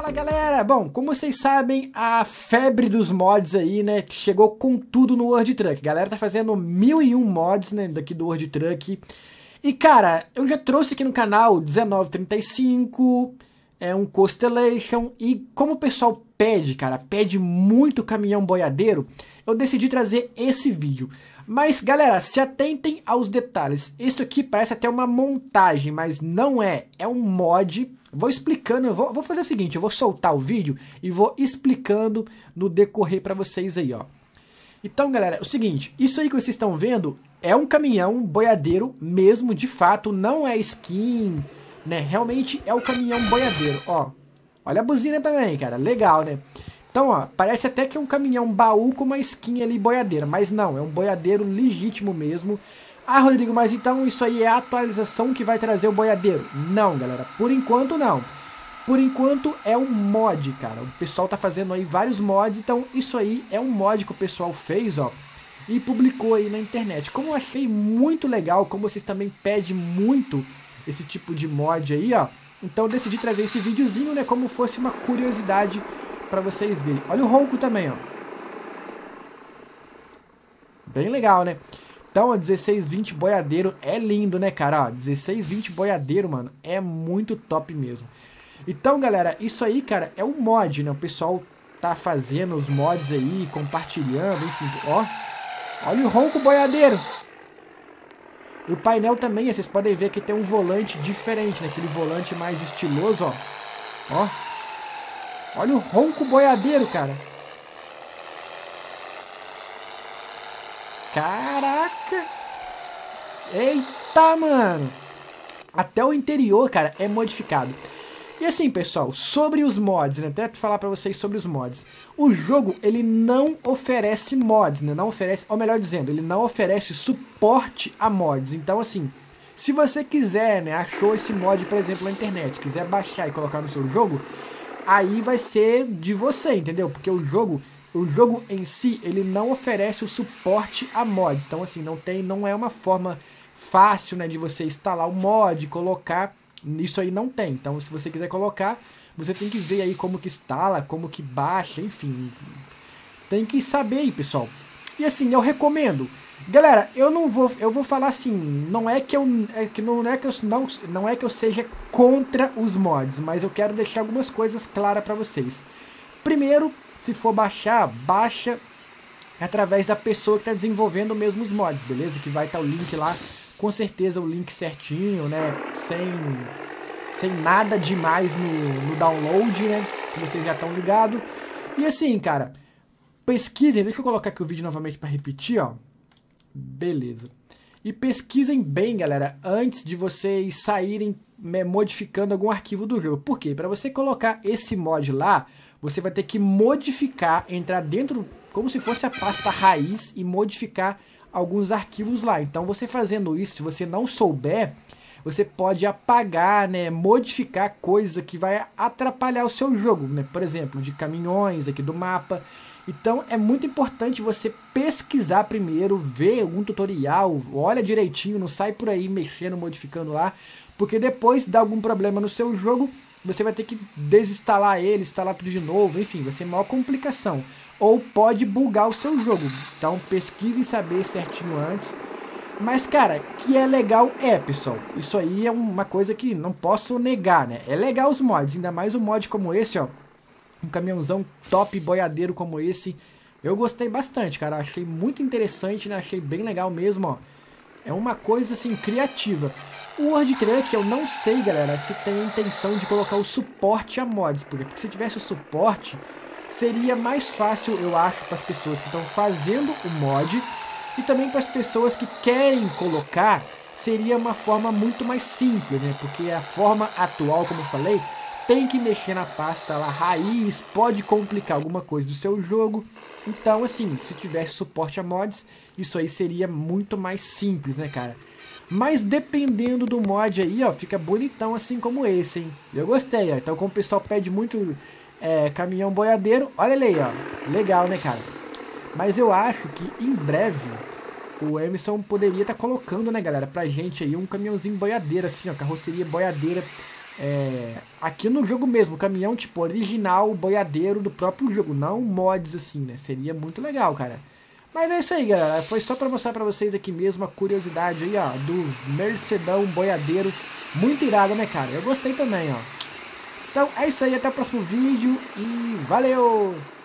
Fala galera, bom, como vocês sabem, a febre dos mods aí, né, chegou com tudo no World Truck. A galera tá fazendo 1001 mods, né, daqui do World Truck. E cara, eu já trouxe aqui no canal 1935, um Constellation, e como o pessoal pede, cara, pede muito caminhão boiadeiro, eu decidi trazer esse vídeo. Mas galera, se atentem aos detalhes. Isso aqui parece até uma montagem, mas não é. É um mod. Vou explicando, eu vou fazer o seguinte, eu vou soltar o vídeo e vou explicando no decorrer para vocês aí, ó. Então galera, é o seguinte, isso aí que vocês estão vendo é um caminhão boiadeiro mesmo, de fato, não é skin, né? Realmente é o caminhão boiadeiro, ó. Olha a buzina também, cara, legal, né? Então, ó, parece até que é um caminhão baú com uma skin ali boiadeira, mas não, é um boiadeiro legítimo mesmo. Ah, Rodrigo, mas então isso aí é a atualização que vai trazer o boiadeiro? Não, galera, por enquanto não. Por enquanto é um mod, cara. O pessoal tá fazendo aí vários mods, então isso aí é um mod que o pessoal fez, ó, e publicou aí na internet. Como eu achei muito legal, como vocês também pedem muito esse tipo de mod aí, ó, então eu decidi trazer esse videozinho, né, como fosse uma curiosidade pra vocês verem. Olha o ronco também, ó. Bem legal, né? Então, ó, 1620 boiadeiro é lindo, né, cara? Ó, 1620 boiadeiro, mano, é muito top mesmo. Então, galera, isso aí, cara, é um mod, né? O pessoal tá fazendo os mods aí, compartilhando, enfim, ó. Olha o ronco boiadeiro. E o painel também, vocês podem ver que tem um volante diferente, né? Aquele volante mais estiloso, ó. Ó. Olha o ronco boiadeiro, cara. Caraca! Eita, mano! Até o interior, cara, é modificado. E assim, pessoal, sobre os mods, né? Até pra falar pra vocês sobre os mods. O jogo, ele não oferece mods, né? Não oferece, ou melhor dizendo, ele não oferece suporte a mods. Então, assim, se você quiser, né? Achou esse mod, por exemplo, na internet, quiser baixar e colocar no seu jogo, aí vai ser de você, entendeu? Porque o jogo em si, ele não oferece o suporte a mods. Então, assim, não é uma forma fácil, né, de você instalar o mod, colocar. Isso aí não tem. Então, se você quiser colocar, você tem que ver aí como que instala, como que baixa, enfim. Tem que saber aí, pessoal. E assim, eu recomendo. Galera, eu vou falar assim, não é que eu seja contra os mods, mas eu quero deixar algumas coisas claras para vocês. Primeiro, se for baixar, baixa através da pessoa que está desenvolvendo mesmo os mods, beleza? Que vai estar o link lá, com certeza o link certinho, né? Sem nada demais no download, né? Que vocês já estão ligados. E assim, cara, pesquisem, deixa eu colocar aqui o vídeo novamente para repetir, ó. Beleza. E pesquisem bem, galera, antes de vocês saírem modificando algum arquivo do jogo. Por quê? Para você colocar esse mod lá, você vai ter que modificar, entrar dentro como se fosse a pasta raiz e modificar alguns arquivos lá. Então você fazendo isso, se você não souber, você pode apagar, né, modificar coisa que vai atrapalhar o seu jogo, né? Por exemplo, de caminhões aqui do mapa. Então é muito importante você pesquisar primeiro, ver algum tutorial, olha direitinho, não sai por aí mexendo, modificando lá, porque depois dá algum problema no seu jogo, você vai ter que desinstalar ele, instalar tudo de novo, enfim, vai ser maior complicação. Ou pode bugar o seu jogo. Então pesquise e saber certinho antes. Mas cara, que é legal pessoal. Isso aí é uma coisa que não posso negar, né? É legal os mods, ainda mais um mod como esse, ó. Um caminhãozão top boiadeiro como esse. Eu gostei bastante, cara. Achei muito interessante, né? Achei bem legal mesmo, ó. É uma coisa, assim, criativa. O World Truck, eu não sei, galera, se tem a intenção de colocar o suporte a mods. Porque se tivesse o suporte, seria mais fácil, eu acho, para as pessoas que estão fazendo o mod. E também para as pessoas que querem colocar, seria uma forma muito mais simples, né? Porque a forma atual, como eu falei, tem que mexer na pasta lá, raiz, pode complicar alguma coisa do seu jogo. Então, assim, se tivesse suporte a mods, isso aí seria muito mais simples, né, cara? Mas dependendo do mod aí, ó, fica bonitão assim como esse, hein? Eu gostei, ó. Então, como o pessoal pede muito caminhão boiadeiro, olha ele aí, ó. Legal, né, cara? Mas eu acho que em breve o Emerson poderia estar colocando, né, galera, pra gente aí um caminhãozinho boiadeiro, assim, ó, carroceria boiadeira aqui no jogo mesmo, caminhão tipo original, boiadeiro do próprio jogo, não mods assim, né? Seria muito legal, cara. Mas é isso aí, galera. Foi só pra mostrar pra vocês aqui mesmo a curiosidade aí, ó, do Mercedão boiadeiro. Muito irado, né, cara? Eu gostei também, ó. Então é isso aí, até o próximo vídeo e valeu!